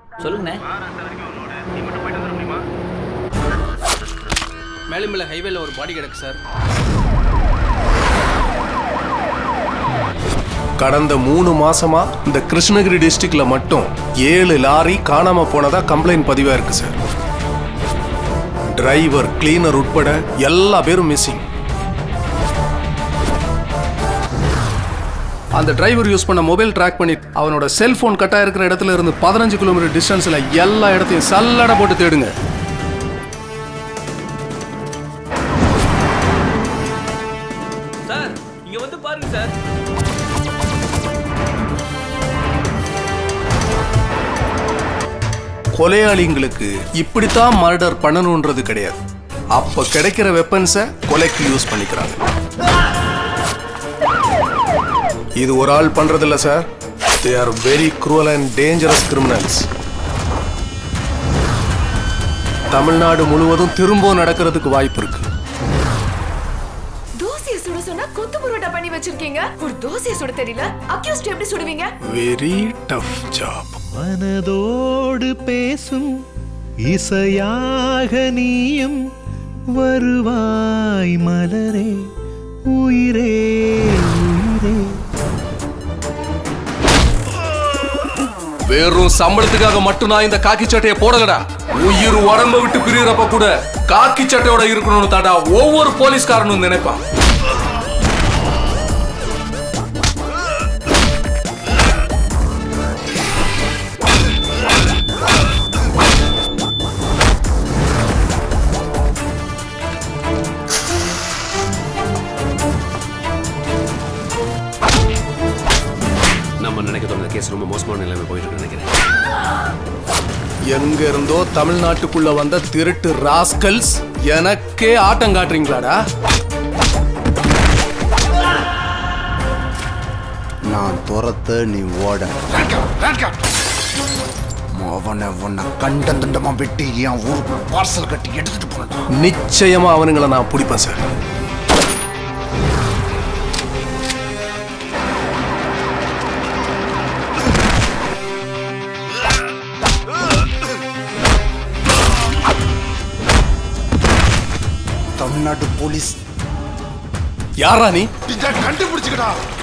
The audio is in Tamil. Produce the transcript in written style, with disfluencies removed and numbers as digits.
சொல்லுங்கண்ணே. மேலுமலை ஹைவேல ஒரு பாடி கிடக்கு சார். கடந்த 3 மாசமா இந்த கிருஷ்ணகிரி டிஸ்ட்ரிக்ட்ல மட்டும் 7 லாரி காணாம போனதா கம்ப்ளைண்ட் பதிவா இருக்கு சார். டிரைவர், கிளீனர் உட்பட எல்லா பேரும் மிஸ்ஸிங். அந்த டிரைவர் யூஸ் பண்ண மொபைல் ட்ராக் பண்ணி அவனோட செல்போன் கட்டா இருக்கிற இடத்துல இருந்து 15 கிலோமீட்டர் டிஸ்டன்ஸ்ல எல்லா இடத்தையும் சல்லடை போட்டு தேடுங்க. சார் இங்க வந்து பாருங்க சார். கொலையாளிங்களுக்கு இப்படித்தான் மர்டர் பண்ணணும்ன்றது கிடையாது. அப்ப கிடைக்கிற வெப்பன்ஸை கொலைக்கு யூஸ் பண்ணிக்கிறாங்க. இது ஒரு ஆள் பண்றதில்ல sir. They are very cruel and dangerous criminals. Tamil Nadu முழுவதும் திரும்ப நடக்கிறதுக்கு வாய்ப்பு இருக்கு. தோசையை சுட சொன்னா கொத்து புரோட்டா பண்ணி வச்சிருக்கீங்க. ஒரு தோசையை சுட தெரியல, அக்யூஸ்ட் எப்படி சுடுவீங்க? Very tough job. மனதோடு பேசும் இசையாக நீயும் வருவாய் மலரே உயிரே உயிரே. வெறும் சம்பளத்துக்காக மட்டும் நான் இந்த காக்கி சட்டையை போடலடா. உயிர் உடம்ப விட்டு பிரியறப்ப கூட காக்கி சட்டையோட இருக்கணும்னு தாண்டா ஒவ்வொரு போலீஸ்காரனும் நினைப்பான். நம்ம நினைக்கிறோம் கேஸ் ரொம்ப மோசமான நிலைமை போயிட்டு நினைக்கிறேன். எங்க இருந்தோ தமிழ்நாட்டுக்குள்ள வந்த திருட்டு ராஸ்கல்ஸ் எனக்கே ஆட்டம் காட்டுறீங்களாடா? நான் துரத்த நீ ஓட உன்னை கண்ட தண்டமா வெட்டி என் ஊருக்கு பார்சல் கட்டி எடுத்துட்டு போன. நிச்சயமா அவனுங்களை நான் பிடிப்பேன் சார். தமிழ்நாட்டு போலீஸ் யாரா நீ? கண்டுபிடிச்சுக்கடா.